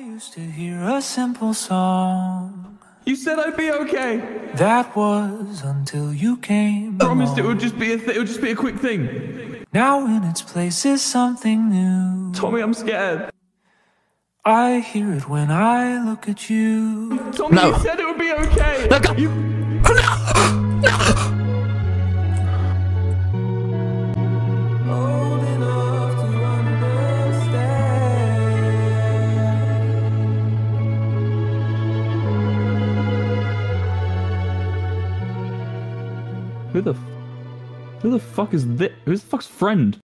used to hear a simple song. You said I'd be okay. That was until you came. Promised it along. would just be a quick thing. Now in its place is something new. Tommy, I'm scared. I hear it when I look at you. Tommy, No. you said it would be okay. No, go. You... Old enough to understand. Who the fuck is this? Who's the fuck's friend?